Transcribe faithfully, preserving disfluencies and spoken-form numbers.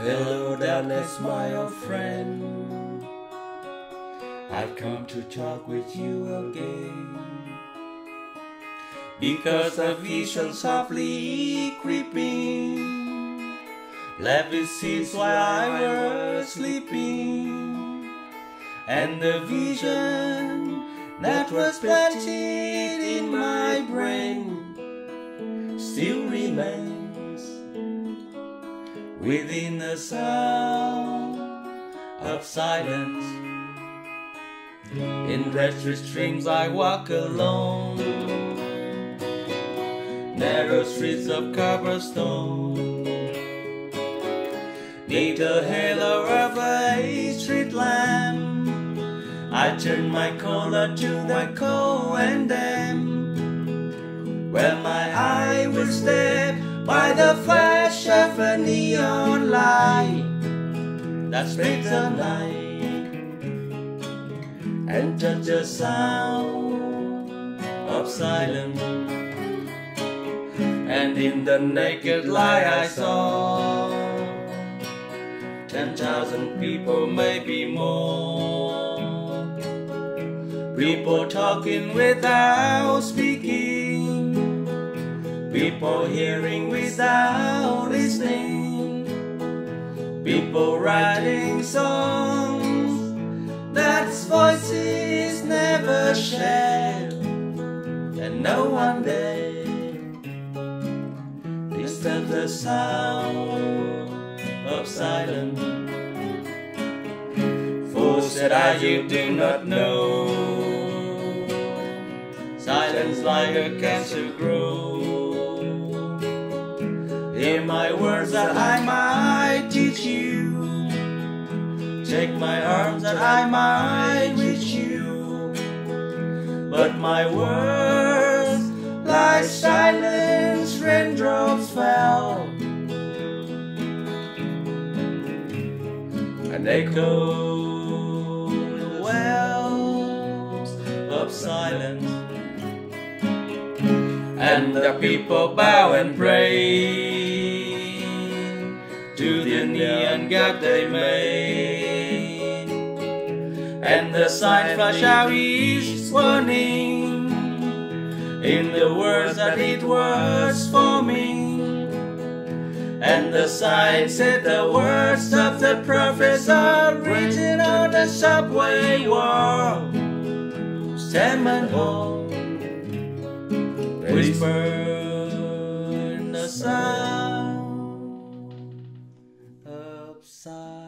Hello, darkness, my old friend. I've come to talk with you again, because a vision softly creeping left its seeds while I was sleeping, and the vision that was planted in my brain still remains within the sound of silence. In restless dreams I walk alone, narrow streets of cobblestone, neath the halo of a street lamp. I turn my collar to the cold and damp, where my eye will step by the flash of a neon light that splits the night and touch the sound of silence. And in the naked light I saw ten thousand people, maybe more, people talking without speaking, people hearing without listening, people writing songs that voices never shared, and no one dared disturb the sound of silence. For said I, you do not know, silence like a cancer grows. Hear my words that I might teach you, take my arms that I might reach you, but my words like silence raindrops fell and echo the wells of silence. And the people bow and pray to the neon god they made, and the sign flash out each warning in the words that it was for me. And the sign said the words of the prophets are written on the subway wall. Stand and hold, whisper in the sound of silence.